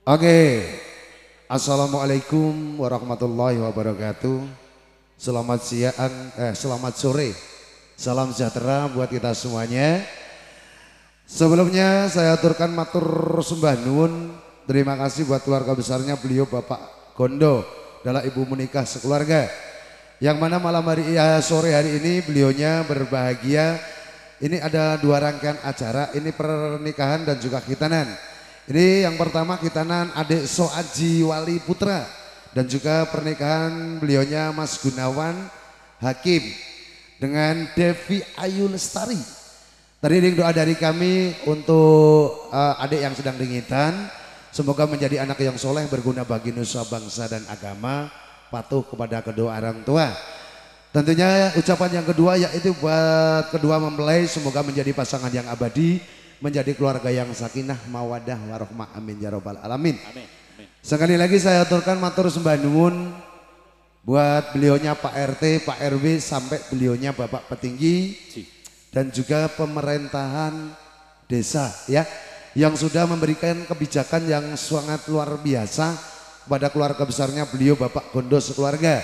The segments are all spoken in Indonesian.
Oke, Assalamualaikum warahmatullahi wabarakatuh. Selamat siang, selamat sore. Salam sejahtera buat kita semuanya. Sebelumnya saya aturkan matur sembah nuwun. Terima kasih buat keluarga besarnya beliau Bapak Gondo adalah ibu menikah sekeluarga. Yang mana malam hari sore hari ini beliaunya berbahagia. Ini ada dua rangkaian acara, ini pernikahan dan juga khitanan. Ini yang pertama khitanan adik Soaji Wali Putra dan juga pernikahan beliaunya Mas Gunawan Hakim dengan Devi Ayu Lestari. Tadi doa dari kami untuk adik yang sedang dingitan, semoga menjadi anak yang soleh berguna bagi nusa bangsa dan agama, patuh kepada kedua orang tua. Tentunya ucapan yang kedua yaitu buat kedua mempelai, semoga menjadi pasangan yang abadi, menjadi keluarga yang sakinah, mawadah, warohmah, amin ya robbal alamin. Amin. Amin. Sekali lagi saya aturkan matur sembah nuwun buat beliaunya Pak RT, Pak RW sampai beliaunya Bapak Petinggi dan juga pemerintahan desa ya, yang sudah memberikan kebijakan yang sangat luar biasa pada keluarga besarnya beliau Bapak Gondo sekeluarga.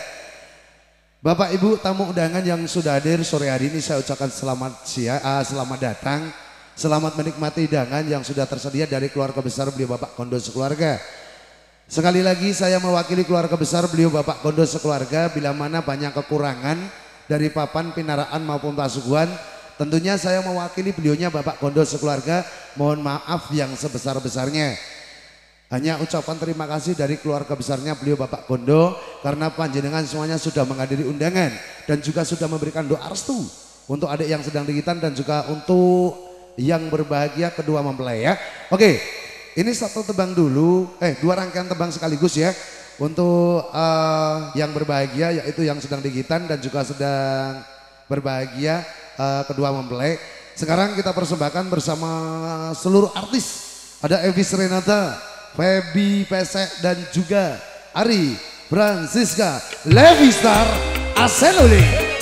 Bapak Ibu tamu undangan yang sudah hadir sore hari ini, saya ucapkan selamat siang, selamat datang. Selamat menikmati hidangan yang sudah tersedia dari keluarga besar beliau Bapak Gondo sekeluarga. Sekali lagi saya mewakili keluarga besar beliau Bapak Gondo sekeluarga, bila mana banyak kekurangan dari papan pinaraan maupun pasuguhan, tentunya saya mewakili beliaunya Bapak Gondo sekeluarga, mohon maaf yang sebesar-besarnya. Hanya ucapan terima kasih dari keluarga besarnya beliau Bapak Gondo karena panjenengan semuanya sudah menghadiri undangan dan juga sudah memberikan doa restu untuk adik yang sedang digitan dan juga untuk yang berbahagia kedua mempelai ya. Oke, ini satu tebang dulu, dua rangkaian tebang sekaligus ya. Untuk yang berbahagia yaitu yang sedang digitan dan juga sedang berbahagia kedua mempelai. Sekarang kita persembahkan bersama seluruh artis. Ada Evis Renata, Feby Pesek dan juga Ari Francisca Levistar Asenuli.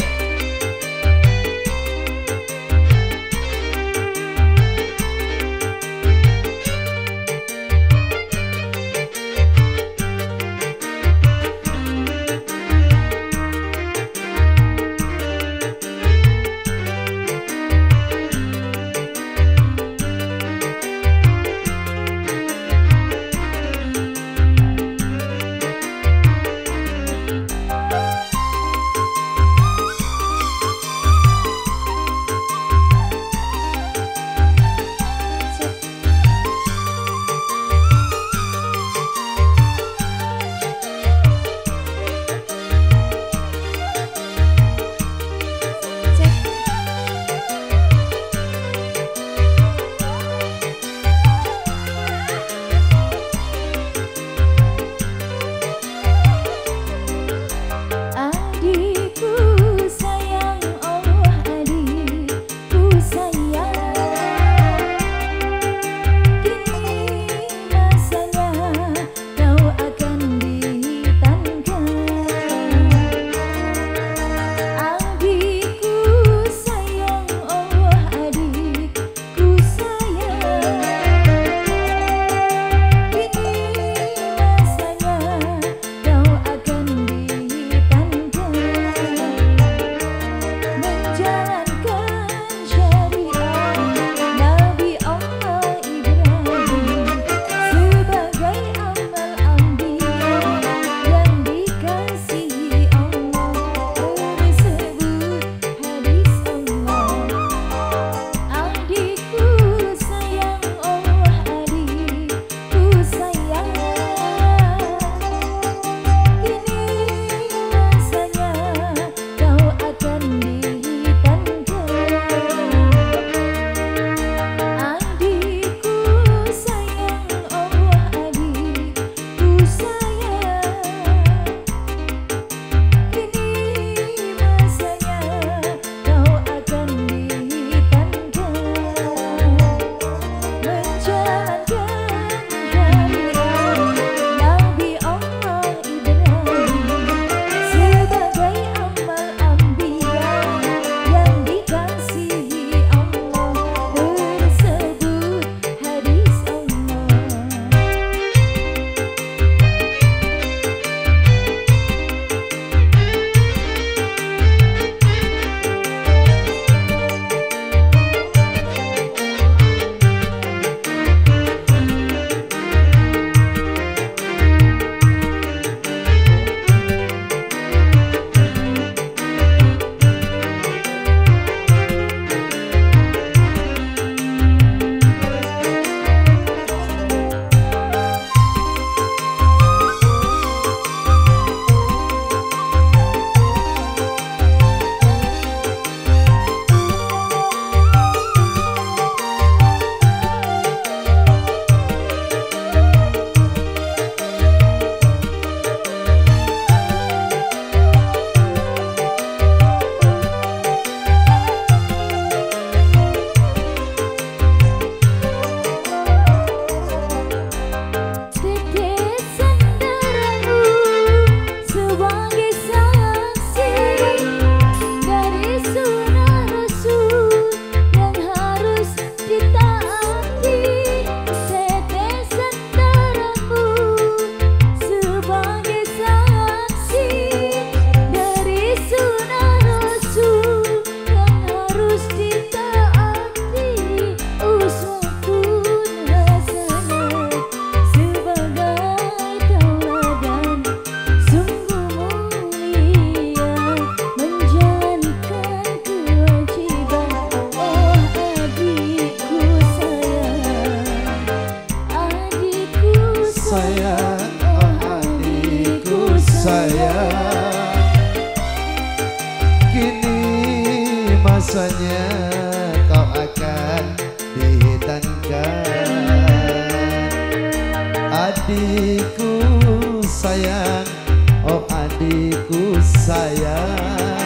adikku sayang, oh adikku sayang,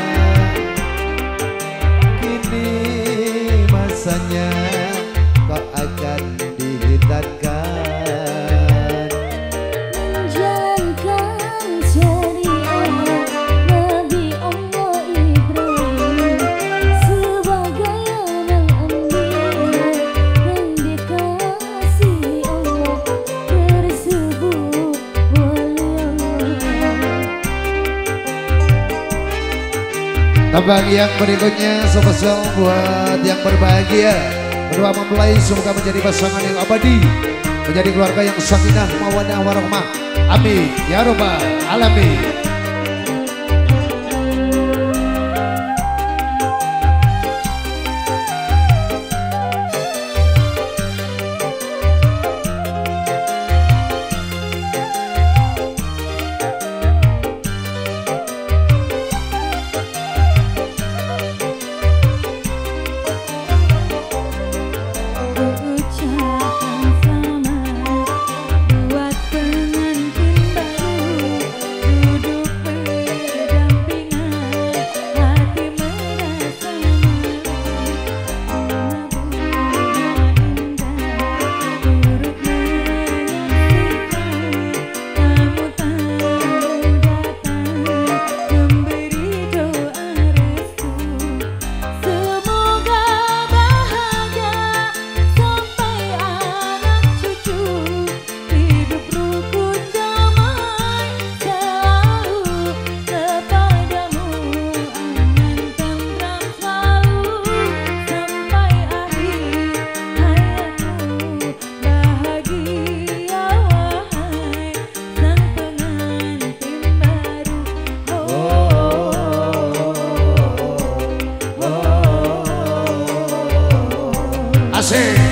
kini masanya kau akan dihitankan. Menjalankan syariat Nabi Allah Ibrahim sebagai amal ambil yang dikasihi Allah tersebut wali Allah. Tembang yang berikutnya spesial buat yang berbahagia, berdua mempelai semoga menjadi pasangan yang abadi, menjadi keluarga yang sakinah mawaddah warahmah. Amin ya rabbal alamin. Asik.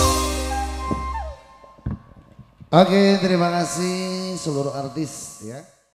Oke, terima kasih seluruh artis ya.